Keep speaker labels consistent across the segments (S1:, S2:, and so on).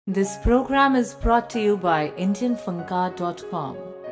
S1: This program is brought to you by IndianFankaar.com.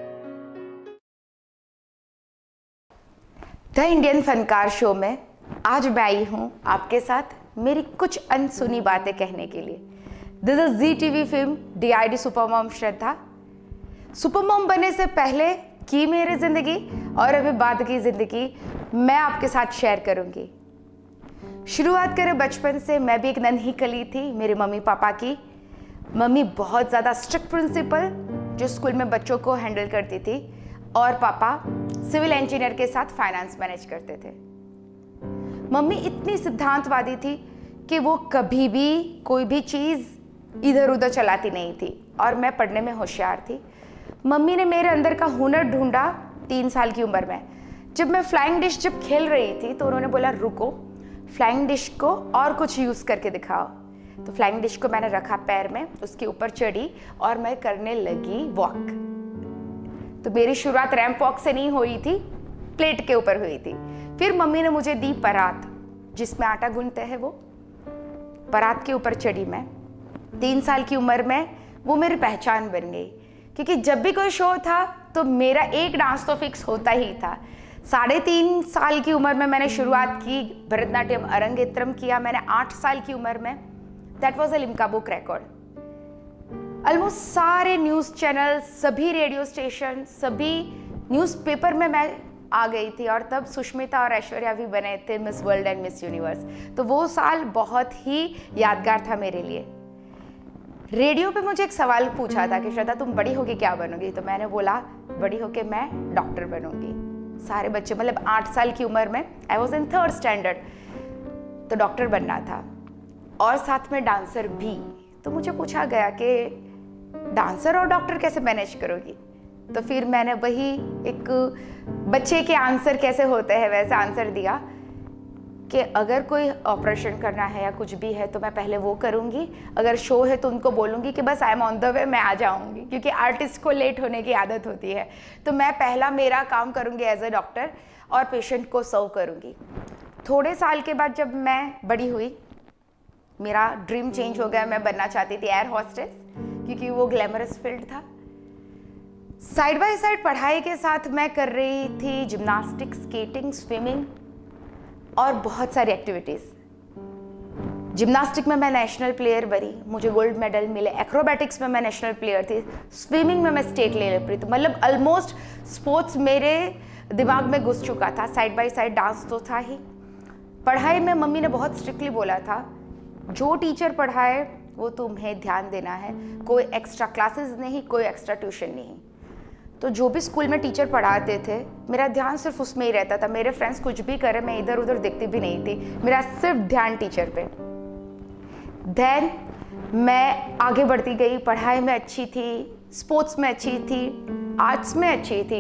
S2: The Indian Fankaar show में आज मैं आई हूँ आपके साथ मेरी कुछ अनसुनी बातें कहने के लिए। This is Zee TV film DID supermom Shraddha. Supermom बनने से पहले की मेरी ज़िंदगी और अभी बाद की ज़िंदगी मैं आपके साथ शेयर करूँगी। शुरुआत करें बचपन से। मैं भी एक नन्ही कली थी मेरे मम्मी पापा की। मम्मी बहुत ज़्यादा स्ट्रिक्ट प्रिंसिपल जो स्कूल में बच्चों को हैंडल करती थी, और पापा सिविल इंजीनियर के साथ फाइनेंस मैनेज करते थे। मम्मी इतनी सिद्धांतवादी थी कि वो कभी भी कोई भी चीज़ इधर उधर चलाती नहीं थी, और मैं पढ़ने में होशियार थी। मम्मी ने मेरे अंदर का हुनर ढूंढा 3 साल की उम्र में। जब मैं फ्लाइंग डिश खेल रही थी तो उन्होंने बोला रुको, फ्लाइंग डिश को और कुछ यूज़ करके दिखाओ। तो फ्लाइंग डिश को मैंने रखा पैर में, उसके ऊपर चढ़ी और मैं करने लगी वॉक। तो मेरी शुरुआत रैंप वॉक से नहीं हुई थी, प्लेट के ऊपर हुई थी। फिर मम्मी ने मुझे दी परात जिसमें आटा गूंथते हैं, वो परात के ऊपर चढ़ी मैं 3 साल की उम्र में। वो मेरी पहचान बन गई, क्योंकि जब भी कोई शो था तो मेरा एक डांस तो फिक्स होता ही था। 3.5 साल की उम्र में मैंने शुरुआत की, भरतनाट्यम अरंगेत्रम किया मैंने 8 साल की उम्र में। That was a Limca book record. Almost सारे न्यूज़ चैनल, सभी रेडियो स्टेशन, सभी न्यूज़पेपर में मैं आ गई थी, और तब सुष्मिता और ऐश्वर्या भी बने थे Miss World and Miss Universe. तो वो साल बहुत ही यादगार था मेरे लिए। रेडियो पे मुझे एक सवाल पूछा था कि श्रद्धा तुम बड़ी होके क्या बनोगी? तो मैंने बोला बड़ी होके मैं डॉक्टर बनूंगी। सारे बच्चे, मतलब 8 साल की उम्र में, I was in 3rd standard, तो डॉक्टर बनना था और साथ में डांसर भी। तो मुझे पूछा गया कि डांसर और डॉक्टर कैसे मैनेज करोगी? तो फिर मैंने वही एक बच्चे के आंसर कैसे होते हैं वैसे आंसर दिया कि अगर कोई ऑपरेशन करना है या कुछ भी है तो मैं पहले वो करूँगी, अगर शो है तो उनको बोलूँगी कि बस I am on the way, मैं आ जाऊँगी, क्योंकि आर्टिस्ट को लेट होने की आदत होती है। तो मैं पहला मेरा काम करूँगी एज ए डॉक्टर और पेशेंट को सर्व करूँगी। थोड़े साल के बाद जब मैं बड़ी हुई, मेरा ड्रीम चेंज हो गया। मैं बनना चाहती थी एयर हॉस्टेस, क्योंकि वो ग्लैमरस फील्ड था। साइड बाय साइड पढ़ाई के साथ मैं कर रही थी जिम्नास्टिक्स, स्केटिंग, स्विमिंग और बहुत सारी एक्टिविटीज़। जिम्नास्टिक में मैं नेशनल प्लेयर बनी, मुझे गोल्ड मेडल मिले। एक्रोबैटिक्स में मैं नेशनल प्लेयर थी। स्विमिंग में मैं स्टेट लेवल पर थी। मतलब ऑलमोस्ट स्पोर्ट्स मेरे दिमाग में घुस चुका था। साइड बाय साइड डांस तो था ही। पढ़ाई में मम्मी ने बहुत स्ट्रिक्टली बोला था, जो टीचर पढ़ाए वो तुम्हें ध्यान देना है, कोई एक्स्ट्रा क्लासेस नहीं, कोई एक्स्ट्रा ट्यूशन नहीं। तो जो भी स्कूल में टीचर पढ़ाते थे मेरा ध्यान सिर्फ उसमें ही रहता था। मेरे फ्रेंड्स कुछ भी करें, मैं इधर उधर देखती भी नहीं थी, मेरा सिर्फ ध्यान टीचर पे। देन मैं आगे बढ़ती गई, पढ़ाई में अच्छी थी, स्पोर्ट्स में अच्छी थी, आर्ट्स में अच्छी थी।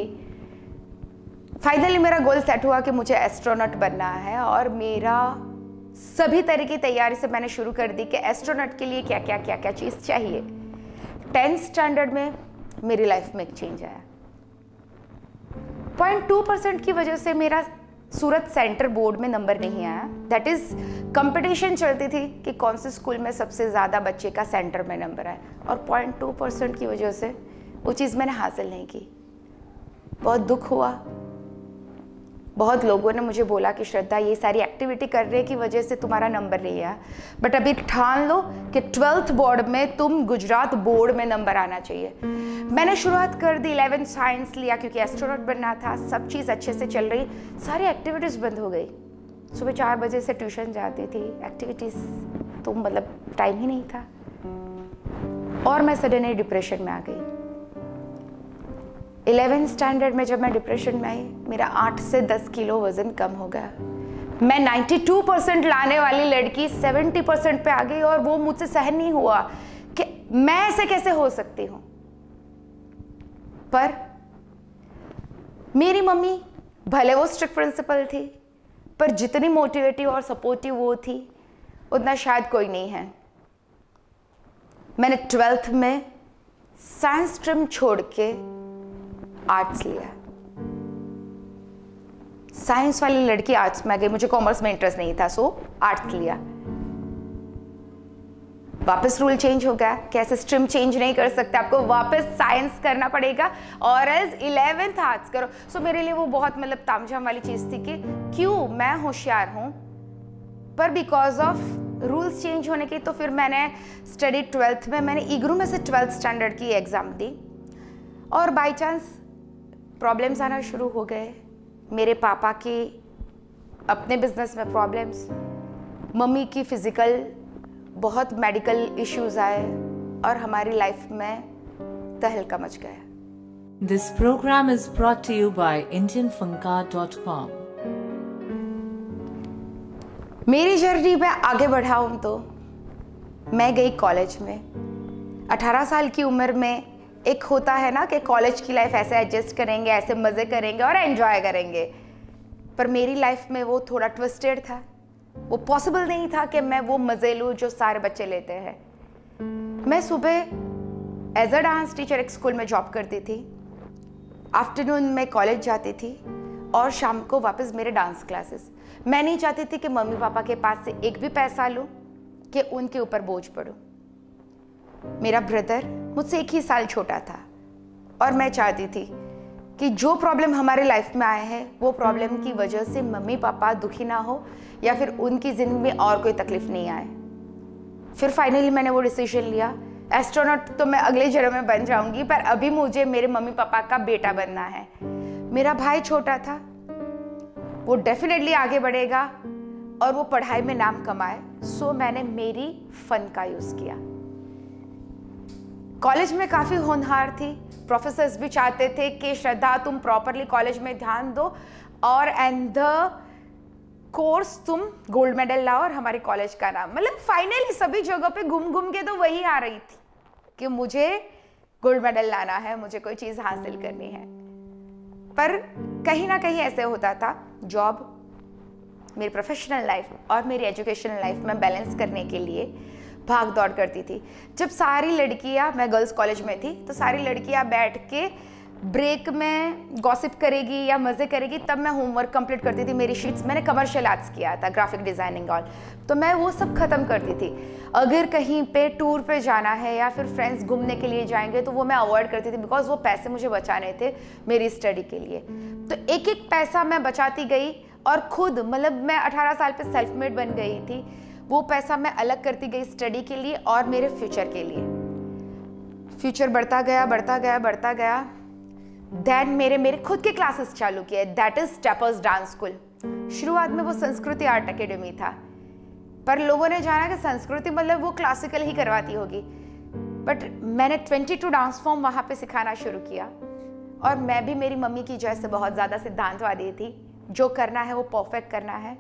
S2: फाइनली मेरा गोल सेट हुआ कि मुझे एस्ट्रोनॉट बनना है, और मेरा सभी तरह की तैयारी से मैंने शुरू कर दी कि एस्ट्रोनॉट के लिए क्या क्या चीज़ चाहिए। 10th स्टैंडर्ड में मेरी लाइफ में एक चेंज आया। 0.2% की वजह से मेरा सूरत सेंटर बोर्ड में नंबर नहीं आया। दैट इज कंपटीशन चलती थी कि कौन से स्कूल में सबसे ज़्यादा बच्चे का सेंटर में नंबर आए, और 0.2% की वजह से वो चीज़ मैंने हासिल नहीं की। बहुत दुख हुआ। बहुत लोगों ने मुझे बोला कि श्रद्धा ये सारी एक्टिविटी करने की वजह से तुम्हारा नंबर नहीं आया, बट अभी ठान लो कि 12th बोर्ड में तुम गुजरात बोर्ड में नंबर आना चाहिए। मैंने शुरुआत कर दी, 11th साइंस लिया क्योंकि एस्ट्रोनॉट बनना था। सब चीज़ अच्छे से चल रही, सारी एक्टिविटीज़ बंद हो गई। सुबह 4 बजे से ट्यूशन जाती थी, एक्टिविटीज़ तो मतलब टाइम ही नहीं था, और मैं सडनली डिप्रेशन में आ गई। 11th स्टैंडर्ड में जब मैं डिप्रेशन में आई, मेरा 8 से 10 किलो वजन कम हो गया। मैं 92% लाने वाली लड़की 70% पे आ गई, और वो मुझसे सहन नहीं हुआ कि मैं ऐसे कैसे हो सकती हूँ। पर मेरी मम्मी भले वो स्ट्रिक्ट प्रिंसिपल थी, पर जितनी मोटिवेटिव और सपोर्टिव वो थी उतना शायद कोई नहीं है। मैंने 12th में साइंस स्ट्रीम छोड़ के आर्ट्स लिया। साइंस वाली लड़की आर्ट्स में गई, मुझे कॉमर्स में इंटरेस्ट नहीं था, सो आर्ट्स लिया। वापस रूल चेंज हो गया, कैसे स्ट्रीम चेंज नहीं कर सकते, आपको वापस साइंस करना पड़ेगा और एज 11th आर्ट्स करो। सो मेरे लिए वो बहुत मतलब तामझाम वाली चीज़ थी कि क्यों मैं होशियार हूँ पर बिकॉज ऑफ रूल्स चेंज होने की। तो फिर मैंने स्टडी 12th में, मैंने इग्रू में से 12th स्टैंडर्ड की एग्ज़ाम दी और बाई चांस प्रॉब्लम्स आना शुरू हो गए। मेरे पापा की अपने बिजनेस में प्रॉब्लम्स, मम्मी की फिजिकल बहुत मेडिकल इश्यूज आए और हमारी लाइफ में तहलका मच गया।
S1: This program is brought to you by IndianFankaar.com.
S2: मेरी जर्नी में आगे बढ़ाऊं तो मैं गई कॉलेज में। 18 साल की उम्र में एक होता है ना कि कॉलेज की लाइफ ऐसे एडजस्ट करेंगे, ऐसे मज़े करेंगे और एंजॉय करेंगे, पर मेरी लाइफ में वो थोड़ा ट्विस्टेड था। वो पॉसिबल नहीं था कि मैं वो मज़े लूँ जो सारे बच्चे लेते हैं। मैं सुबह एज अ डांस टीचर एक स्कूल में जॉब करती थी, आफ्टरनून में कॉलेज जाती थी और शाम को वापस मेरे डांस क्लासेस। मैं नहीं चाहती थी कि मम्मी पापा के पास से एक भी पैसा लूँ कि उनके ऊपर बोझ पड़ूँ। मेरा ब्रदर मुझसे 1 ही साल छोटा था और मैं चाहती थी कि जो प्रॉब्लम हमारे लाइफ में आए हैं वो प्रॉब्लम की वजह से मम्मी पापा दुखी ना हो या फिर उनकी ज़िंदगी में और कोई तकलीफ नहीं आए। फिर फाइनली मैंने वो डिसीजन लिया, एस्ट्रोनॉट तो मैं अगले जन्म में बन जाऊंगी, पर अभी मुझे मेरे मम्मी पापा का बेटा बनना है। मेरा भाई छोटा था, वो डेफिनेटली आगे बढ़ेगा और वो पढ़ाई में नाम कमाए। सो मैंने मेरी फन का यूज़ किया। कॉलेज में काफ़ी होनहार थी, प्रोफेसर्स भी चाहते थे कि श्रद्धा तुम प्रॉपरली कॉलेज में ध्यान दो और एंड द कोर्स तुम गोल्ड मेडल लाओ और हमारे कॉलेज का नाम, मतलब फाइनली सभी जगह पे घूम घूम के तो वही आ रही थी कि मुझे गोल्ड मेडल लाना है, मुझे कोई चीज़ हासिल करनी है। पर कहीं ना कहीं ऐसे होता था, जॉब, मेरी प्रोफेशनल लाइफ और मेरी एजुकेशनल लाइफ में बैलेंस करने के लिए भाग दौड़ करती थी। जब सारी लड़कियां, मैं गर्ल्स कॉलेज में थी, तो सारी लड़कियां बैठ के ब्रेक में गॉसिप करेगी या मज़े करेगी, तब मैं होमवर्क कंप्लीट करती थी। मेरी शीट्स, मैंने कमर्शियल आर्ट्स किया था, ग्राफिक डिज़ाइनिंग और, तो मैं वो सब ख़त्म करती थी। अगर कहीं पे टूर पे जाना है या फिर फ्रेंड्स घूमने के लिए जाएंगे तो वो मैं अवॉइड करती थी, बिकॉज वो पैसे मुझे बचाने थे मेरी स्टडी के लिए। तो एक एक पैसा मैं बचाती गई और खुद, मतलब मैं 18 साल पे सेल्फ मेड बन गई थी। वो पैसा मैं अलग करती गई स्टडी के लिए और मेरे फ्यूचर के लिए। फ्यूचर बढ़ता गया, बढ़ता गया, बढ़ता गया। देन मेरे खुद के क्लासेस चालू किए, that is Tappers dance school. शुरुआत में वो संस्कृति आर्ट एकेडमी था, पर लोगों ने जाना कि संस्कृति मतलब वो क्लासिकल ही करवाती होगी, बट मैंने 22 डांस फॉर्म वहाँ पे सिखाना शुरू किया। और मैं भी मेरी मम्मी की जैसे बहुत ज़्यादा सिद्धांतवादी थी, जो करना है वो परफेक्ट करना है।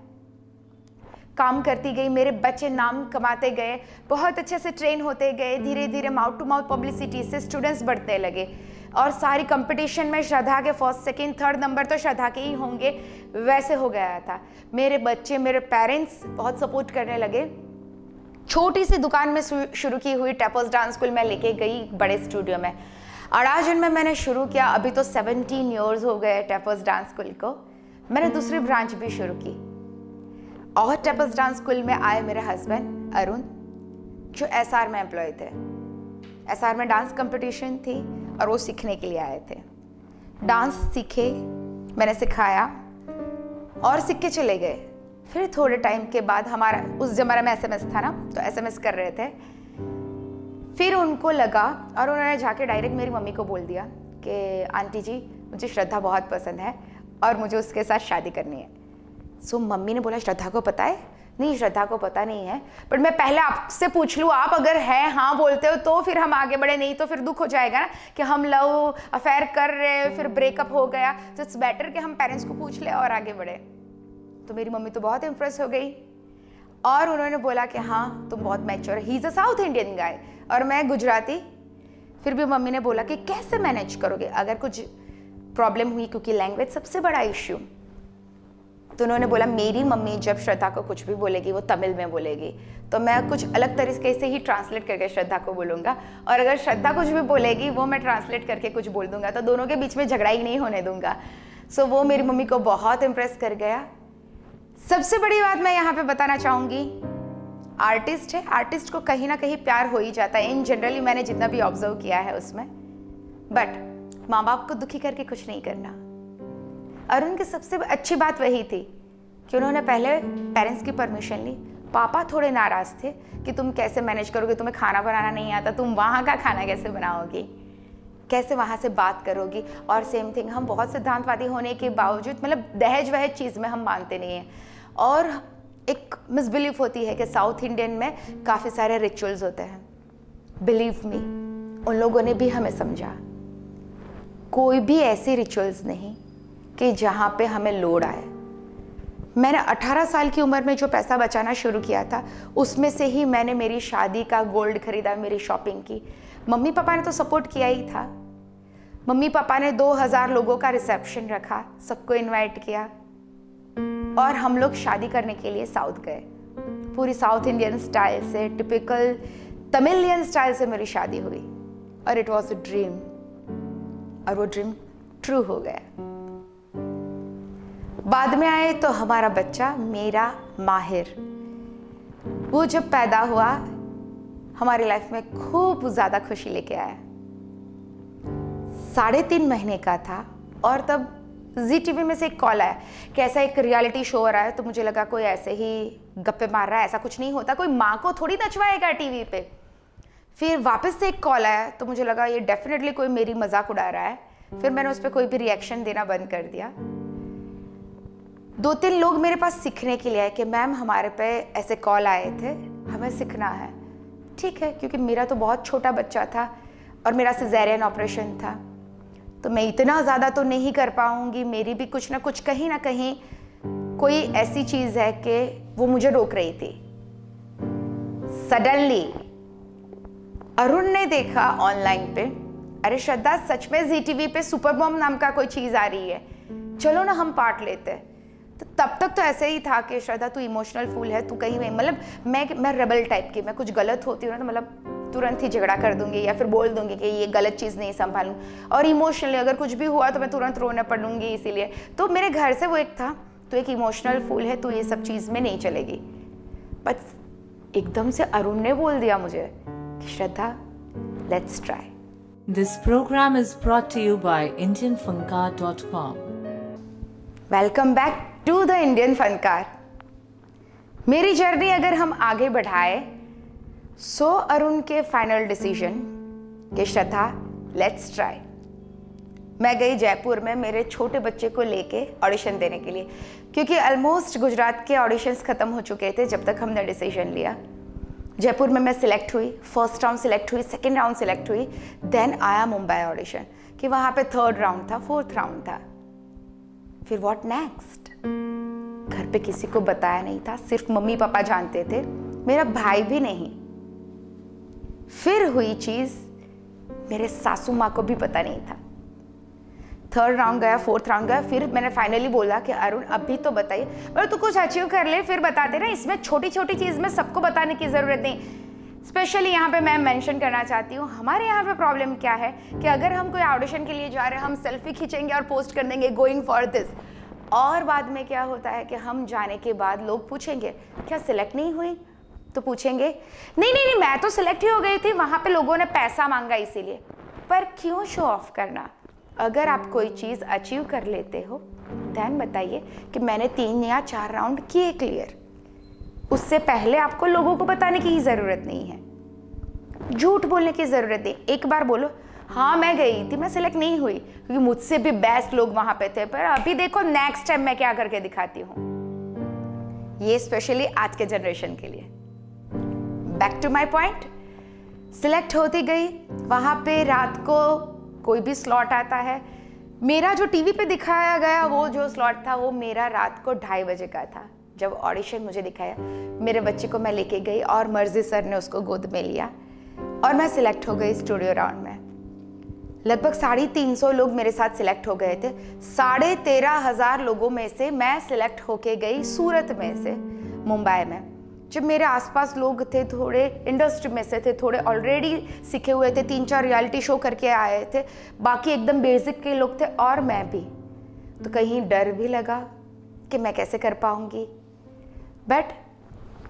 S2: काम करती गई, मेरे बच्चे नाम कमाते गए, बहुत अच्छे से ट्रेन होते गए। धीरे धीरे माउथ टू माउथ पब्लिसिटी से स्टूडेंट्स बढ़ते लगे और सारी कंपटीशन में श्रद्धा के फर्स्ट, सेकंड, थर्ड नंबर तो श्रद्धा के ही होंगे, वैसे हो गया था। मेरे बच्चे, मेरे पेरेंट्स बहुत सपोर्ट करने लगे। छोटी सी दुकान में शुरू की हुई टैपर्स डांस स्कूल में लेके गई बड़े स्टूडियो में। अड़ाजन में मैंने शुरू किया, अभी तो 17 ईयर्स हो गए टैपर्स डांस स्कूल को। मैंने दूसरी ब्रांच भी शुरू की और टैपर्स डांस स्कूल में आए मेरे हस्बैंड अरुण, जो एसआर में एम्प्लॉय थे। एसआर में डांस कंपटीशन थी और वो सीखने के लिए आए थे। डांस सीखे, मैंने सिखाया और सीख के चले गए। फिर थोड़े टाइम के बाद, हमारा उस ज़माने में एसएमएस था ना, तो एसएमएस कर रहे थे। फिर उनको लगा और उन्होंने जाके डायरेक्ट मेरी मम्मी को बोल दिया कि आंटी जी, मुझे श्रद्धा बहुत पसंद है और मुझे उसके साथ शादी करनी है। सो मम्मी ने बोला, श्रद्धा को पता है? नहीं, श्रद्धा को पता नहीं है, बट मैं पहले आपसे पूछ लूँ, आप अगर है हाँ बोलते हो तो फिर हम आगे बढ़े, नहीं तो फिर दुख हो जाएगा ना कि हम लव अफेयर कर रहे फिर ब्रेकअप हो गया। तो इट्स बेटर कि हम पेरेंट्स को पूछ ले और आगे बढ़े। तो मेरी मम्मी तो बहुत इम्प्रेस हो गई और उन्होंने बोला कि हाँ तुम बहुत mature, he is a South Indian guy और मैं गुजराती। फिर भी मम्मी ने बोला कि कैसे मैनेज करोगे अगर कुछ प्रॉब्लम हुई, क्योंकि लैंग्वेज सबसे बड़ा इश्यू। तो उन्होंने बोला, मेरी मम्मी जब श्रद्धा को कुछ भी बोलेगी वो तमिल में बोलेगी, तो मैं कुछ अलग तरीके से ही ट्रांसलेट करके श्रद्धा को बोलूँगा, और अगर श्रद्धा कुछ भी बोलेगी वो मैं ट्रांसलेट करके कुछ बोल दूंगा, तो दोनों के बीच में झगड़ा ही नहीं होने दूंगा। सो वो मेरी मम्मी को बहुत इम्प्रेस कर गया। सबसे बड़ी बात मैं यहाँ पे बताना चाहूँगी, आर्टिस्ट है, आर्टिस्ट को कहीं ना कहीं प्यार हो ही जाता है इन जनरली, मैंने जितना भी ऑब्जर्व किया है उसमें। बट माँ बाप को दुखी करके कुछ नहीं करना। अरुण की सबसे अच्छी बात वही थी कि उन्होंने पहले पेरेंट्स की परमिशन ली। पापा थोड़े नाराज थे कि तुम कैसे मैनेज करोगे, तुम्हें खाना बनाना नहीं आता, तुम वहाँ का खाना कैसे बनाओगी, कैसे वहाँ से बात करोगी। और सेम थिंग, हम बहुत सिद्धांतवादी होने के बावजूद मतलब दहेज वहेज चीज़ में हम मानते नहीं हैं। और एक मिसबिलीफ होती है कि साउथ इंडियन में काफ़ी सारे रिचुअल्स होते हैं। बिलीव मी, उन लोगों ने भी हमें समझा, कोई भी ऐसी रिचुअल्स नहीं कि जहाँ पे हमें लोड आए। मैंने 18 साल की उम्र में जो पैसा बचाना शुरू किया था उसमें से ही मैंने मेरी शादी का गोल्ड खरीदा, मेरी शॉपिंग की। मम्मी पापा ने तो सपोर्ट किया ही था। मम्मी पापा ने 2000 लोगों का रिसेप्शन रखा, सबको इनवाइट किया और हम लोग शादी करने के लिए साउथ गए। पूरी साउथ इंडियन स्टाइल से, टिपिकल तमिलियन स्टाइल से मेरी शादी हुई और इट वॉज अ ड्रीम, और वो ड्रीम ट्रू हो गया। बाद में आए तो हमारा बच्चा, मेरा माहिर, वो जब पैदा हुआ हमारी लाइफ में खूब ज़्यादा खुशी लेके आया। 3.5 महीने का था और तब जी टीवी में से एक कॉल आया कि ऐसा एक रियलिटी शो हो रहा है। तो मुझे लगा कोई ऐसे ही गप्पे मार रहा है, ऐसा कुछ नहीं होता, कोई माँ को थोड़ी नचवाएगा टीवी पे। फिर वापस से एक कॉल आया तो मुझे लगा ये डेफिनेटली कोई मेरी मजाक उड़ा रहा है। फिर मैंने उस पर कोई भी रिएक्शन देना बंद कर दिया। 2-3 लोग मेरे पास सीखने के लिए आए कि मैम हमारे पे ऐसे कॉल आए थे, हमें सीखना है। ठीक है, क्योंकि मेरा तो बहुत छोटा बच्चा था और मेरा सिजेरियन ऑपरेशन था, तो मैं इतना ज़्यादा तो नहीं कर पाऊँगी। मेरी भी कुछ ना कुछ कहीं ना कहीं कोई ऐसी चीज़ है कि वो मुझे रोक रही थी। सडनली अरुण ने देखा ऑनलाइन पे, अरे श्रद्धा सच में जी टीवी पे सुपर मॉम नाम का कोई चीज़ आ रही है, चलो ना हम पार्ट लेते हैं। तो तब तक तो ऐसे ही था कि श्रद्धा तू इमोशनल फूल है, तू कहीं मतलब मैं रेबल टाइप की, मैं कुछ गलत होती हूँ ना तो मतलब तुरंत ही झगड़ा कर दूंगी या फिर बोल दूंगी कि ये गलत चीज़ नहीं संभालूं, और इमोशनली अगर कुछ भी हुआ तो मैं तुरंत रोने पड़ूंगी। इसीलिए तो मेरे घर से वो एक था, तो एक इमोशनल फूल है, तो ये सब चीज़ में नहीं चलेगी। बट एकदम से अरुण ने बोल दिया मुझे कि Shraddha let's try.
S1: This program is brought to you by IndianFankaar.com.
S2: Welcome back to the Indian Fankaar. मेरी जर्नी अगर हम आगे बढ़ाए, सो अरुण के फाइनल डिसीजन कि श्रद्धा लेट्स ट्राई। मैं गई जयपुर में मेरे छोटे बच्चे को लेके ऑडिशन देने के लिए, क्योंकि ऑलमोस्ट गुजरात के ऑडिशंस खत्म हो चुके थे जब तक हमने डिसीजन लिया। जयपुर में मैं सिलेक्ट हुई, फर्स्ट राउंड सिलेक्ट हुई, सेकेंड राउंड सिलेक्ट हुई, देन आया मुंबई ऑडिशन कि वहाँ पे 3rd राउंड था, 4th राउंड था। फिर व्हाट नेक्स्ट? घर पे किसी को बताया नहीं था, सिर्फ मम्मी पापा जानते थे, मेरा भाई भी नहीं। फिर हुई चीज, मेरे सासू माँ को भी पता नहीं था। 3rd राउंड गया, 4th राउंड गया, फिर मैंने फाइनली बोला कि अरुण अभी तो बताइए, और तू कुछ अचीव कर ले फिर बताते ना, इसमें छोटी छोटी चीज में सबको बताने की जरूरत नहीं। स्पेशली यहाँ पे मैं मेंशन करना चाहती हूँ, हमारे यहाँ पे प्रॉब्लम क्या है कि अगर हम कोई ऑडिशन के लिए जा रहे हैं, हम सेल्फी खींचेंगे और पोस्ट कर देंगे गोइंग फॉर दिस, और बाद में क्या होता है कि हम जाने के बाद लोग पूछेंगे क्या सिलेक्ट नहीं हुई, तो पूछेंगे नहीं नहीं नहीं मैं तो सिलेक्ट ही हो गई थी, वहाँ पे लोगों ने पैसा मांगा इसीलिए। पर क्यों शो ऑफ करना? अगर आप कोई चीज़ अचीव कर लेते हो देन बताइए कि मैंने 3 या 4 राउंड किए क्लियर। उससे पहले आपको लोगों को बताने की ज़रूरत नहीं है, झूठ बोलने की ज़रूरत नहीं। एक बार बोलो हाँ मैं गई थी, मैं सिलेक्ट नहीं हुई, क्योंकि मुझसे भी बेस्ट लोग वहाँ पे थे, पर अभी देखो नेक्स्ट टाइम मैं क्या करके दिखाती हूँ। ये स्पेशली आज के जनरेशन के लिए। Back to my point, select होती गई, वहाँ पे रात को कोई भी स्लॉट आता है। मेरा जो टीवी पे दिखाया गया वो जो स्लॉट था वो मेरा रात को 2:30 बजे का था। जब ऑडिशन मुझे दिखाया, मेरे बच्चे को मैं लेके गई और मर्जी सर ने उसको गोद में लिया और मैं सिलेक्ट हो गई स्टूडियो राउंड में। लगभग 350 लोग मेरे साथ सिलेक्ट हो गए थे। 13,500 लोगों में से मैं सिलेक्ट होके गई सूरत में से मुंबई में। जब मेरे आसपास लोग थे, थोड़े इंडस्ट्री में से थे, थोड़े ऑलरेडी सीखे हुए थे, 3-4 रियलिटी शो करके आए थे, बाकी एकदम बेसिक के लोग थे और मैं भी, तो कहीं डर भी लगा कि मैं कैसे कर पाऊंगी। But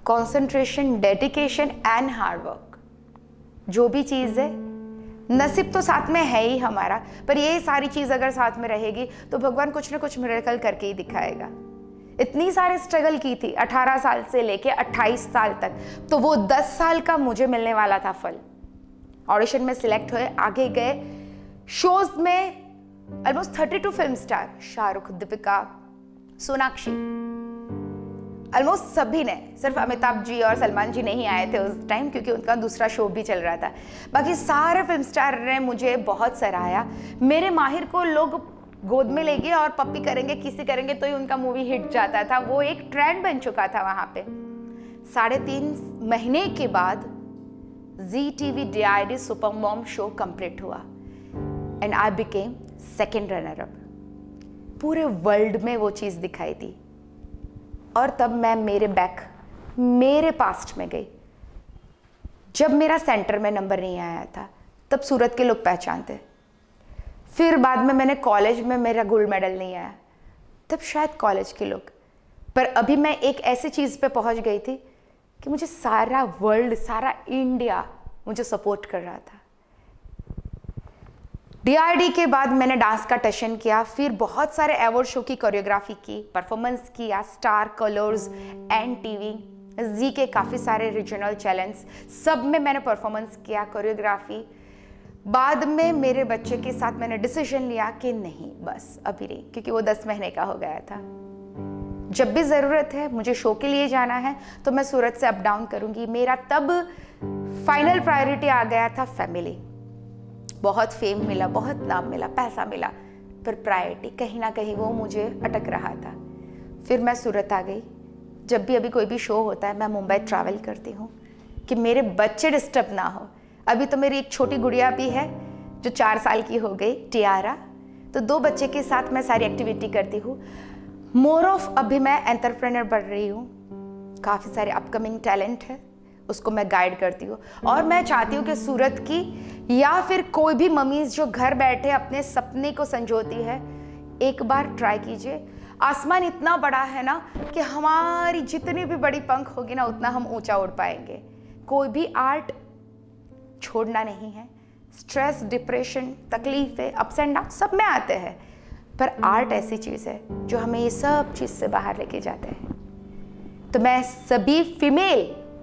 S2: concentration, dedication and hard work. जो भी चीज़ है, नसीब तो साथ में है ही हमारा, पर ये सारी चीज़ अगर साथ में रहेगी तो भगवान कुछ ना कुछ मिरेकल करके ही दिखाएगा। इतनी सारे स्ट्रगल की थी 18 साल से लेके 28 साल तक, तो वो 10 साल का मुझे मिलने वाला था फल। ऑडिशन में सिलेक्ट हुए, आगे गए, शोज में almost 32 film star, Shahrukh, Deepika, Sonakshi, almost सभी ने, सिर्फ अमिताभ जी और सलमान जी नहीं आए थे उस टाइम क्योंकि उनका दूसरा शो भी चल रहा था। बाकी सारे फिल्म स्टार ने मुझे बहुत सराहा। मेरे माहिर को लोग गोद में लेंगे और पप्पी करेंगे, किसी करेंगे तो ही उनका मूवी हिट जाता था। वो एक ट्रेंड बन चुका था वहाँ पे। 3.5 महीने के बाद Zee TV DID Supermom show complete हुआ and I became second runner up. पूरे वर्ल्ड में वो चीज़ दिखाई दी। और तब मैं मेरे पास्ट में गई। जब मेरा सेंटर में नंबर नहीं आया था तब सूरत के लोग पहचानते। फिर बाद में मैंने कॉलेज में मेरा गोल्ड मेडल नहीं आया, तब शायद कॉलेज के लोग। पर अभी मैं एक ऐसी चीज़ पे पहुंच गई थी कि मुझे सारा वर्ल्ड, सारा इंडिया मुझे सपोर्ट कर रहा था। DID के बाद मैंने डांस का टशन किया, फिर बहुत सारे अवार्ड शो की कोरियोग्राफी की, परफॉर्मेंस किया, स्टार, कलर्स, NTV, जी के काफ़ी सारे रीजनल चैलेंज, सब में मैंने परफॉर्मेंस किया, कोरियोग्राफी। बाद में मेरे बच्चे के साथ मैंने डिसीजन लिया कि नहीं, बस अभी नहीं, क्योंकि वो 10 महीने का हो गया था। जब भी ज़रूरत है, मुझे शो के लिए जाना है तो मैं सूरत से अप डाउन करूँगी। मेरा तब फाइनल प्रायोरिटी आ गया था फैमिली। बहुत फेम मिला, बहुत नाम मिला, पैसा मिला, पर प्रायोरिटी कहीं ना कहीं वो मुझे अटक रहा था। फिर मैं सूरत आ गई। जब भी अभी कोई भी शो होता है मैं मुंबई ट्रैवल करती हूँ कि मेरे बच्चे डिस्टर्ब ना हो। अभी तो मेरी एक छोटी गुड़िया भी है जो 4 साल की हो गई, टियारा। तो 2 बच्चे के साथ मैं सारी एक्टिविटी करती हूँ। मोर ऑफ अभी मैं एंटरप्रेन्योर बढ़ रही हूँ। काफ़ी सारे अपकमिंग टैलेंट है, उसको मैं गाइड करती हूँ। और मैं चाहती हूँ कि सूरत की या फिर कोई भी मम्मीज जो घर बैठे अपने सपने को संजोती है, एक बार ट्राई कीजिए। आसमान इतना बड़ा है ना कि हमारी जितनी भी बड़ी पंख होगी ना, उतना हम ऊंचा उड़ पाएंगे। कोई भी आर्ट छोड़ना नहीं है। स्ट्रेस, डिप्रेशन, तकलीफें, अप्स एंड डाउन सब में आते हैं, पर आर्ट ऐसी चीज़ है जो हमें ये सब चीज़ से बाहर लेके जाते हैं। तो मैं सभी फीमेल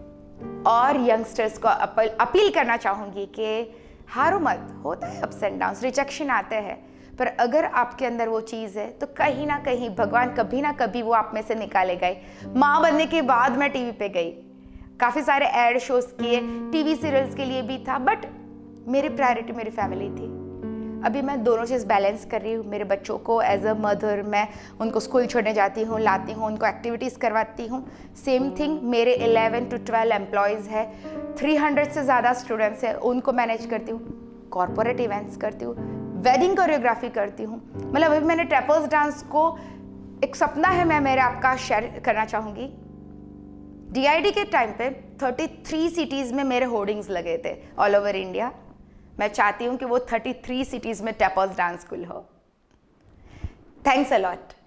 S2: और यंगस्टर्स को अपील करना चाहूँगी कि हारो मत। होता है अप्स एंड डाउन्स, रिजेक्शन आते हैं, पर अगर आपके अंदर वो चीज़ है तो कहीं ना कहीं भगवान कभी ना कभी वो आप में से निकालेगा ही। माँ बनने के बाद मैं टीवी पे गई, काफ़ी सारे एड शोज किए, टीवी सीरियल्स के लिए भी था, बट मेरी प्रायोरिटी मेरी फैमिली थी। अभी मैं दोनों चीज़ बैलेंस कर रही हूँ। मेरे बच्चों को एज अ मदर मैं उनको स्कूल छोड़ने जाती हूँ, लाती हूँ, उनको एक्टिविटीज़ करवाती हूँ। सेम थिंग मेरे 11 to 12 एम्प्लॉयज़ है, 300 से ज़्यादा स्टूडेंट्स हैं, उनको मैनेज करती हूँ। कॉर्पोरेट इवेंट्स करती हूँ, वेडिंग कोरियोग्राफी करती हूँ। मतलब अभी मैंने टैपर्स डांस को, एक सपना है मैं मेरे आपका शेयर करना चाहूँगी। DID के टाइम पे 33 सिटीज़ में मेरे होर्डिंग्स लगे थे ऑल ओवर इंडिया। मैं चाहती हूँ कि वो 33 सिटीज़ में टैपर्स डांस स्कूल हो। Thanks a lot.